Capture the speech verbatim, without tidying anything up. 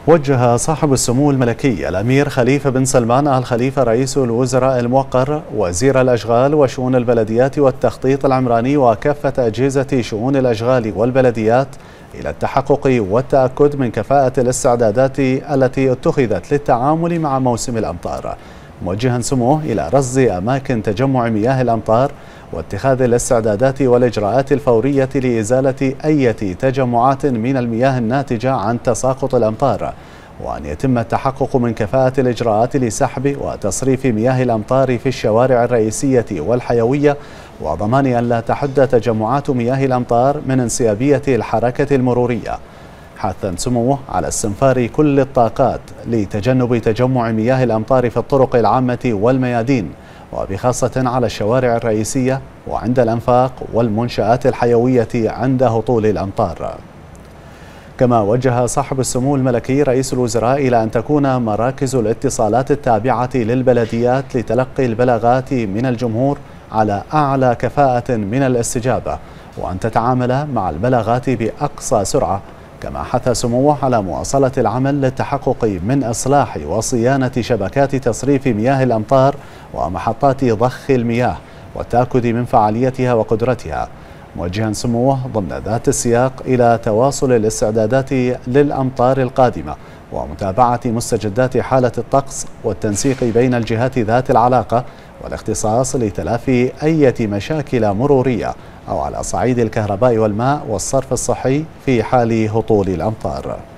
وجه صاحب السمو الملكي الأمير خليفة بن سلمان آل خليفة رئيس الوزراء الموقر وزير الأشغال وشؤون البلديات والتخطيط العمراني وكافة أجهزة شؤون الأشغال والبلديات إلى التحقق والتأكد من كفاءة الاستعدادات التي اتخذت للتعامل مع موسم الأمطار، موجها سموه إلى رصد أماكن تجمع مياه الأمطار واتخاذ الاستعدادات والإجراءات الفورية لإزالة أي تجمعات من المياه الناتجة عن تساقط الأمطار، وأن يتم التحقق من كفاءة الإجراءات لسحب وتصريف مياه الأمطار في الشوارع الرئيسية والحيوية، وضمان أن لا تحد تجمعات مياه الأمطار من انسيابية الحركة المرورية، حثا سموه على استنفار كل الطاقات لتجنب تجمع مياه الأمطار في الطرق العامة والميادين، وبخاصة على الشوارع الرئيسية وعند الأنفاق والمنشآت الحيوية عند هطول الأمطار. كما وجه صاحب السمو الملكي رئيس الوزراء إلى أن تكون مراكز الاتصالات التابعة للبلديات لتلقي البلاغات من الجمهور على أعلى كفاءة من الاستجابة، وأن تتعامل مع البلاغات بأقصى سرعة. كما حث سموه على مواصلة العمل للتحقق من إصلاح وصيانة شبكات تصريف مياه الأمطار ومحطات ضخ المياه والتأكد من فعاليتها وقدرتها، موجها سموه ضمن ذات السياق إلى تواصل الاستعدادات للأمطار القادمة ومتابعة مستجدات حالة الطقس والتنسيق بين الجهات ذات العلاقة والاختصاص لتلافي أي مشاكل مرورية أو على صعيد الكهرباء والماء والصرف الصحي في حال هطول الأمطار.